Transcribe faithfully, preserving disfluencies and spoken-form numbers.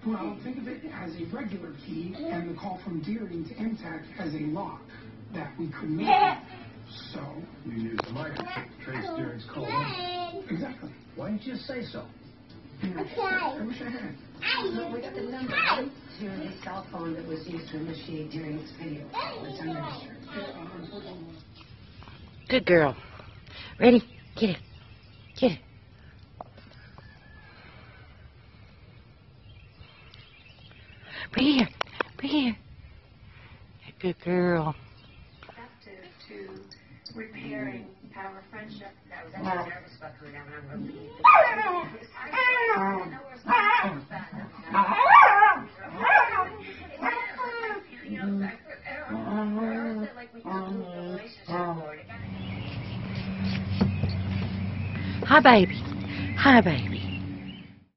Well, think of it as a regular key and the call from Deering to M TAC as a lock that we couldn't make. So... You use the mic to trace Deering's call in. Exactly. Why didn't you say so? Okay. I wish I had. Well, we got the number to the cell phone that was used to initiate Deering's video call. It's unregistered. Good girl. Ready? Get it. Get it. Bring it here. Bring it here. Good girl. Effective to repairing our friendship. I was actually nervous about going down and I'm going to leave. I know we're supposed to back You know, I felt like we could move the relationship forward. Hi, baby. Hi, baby.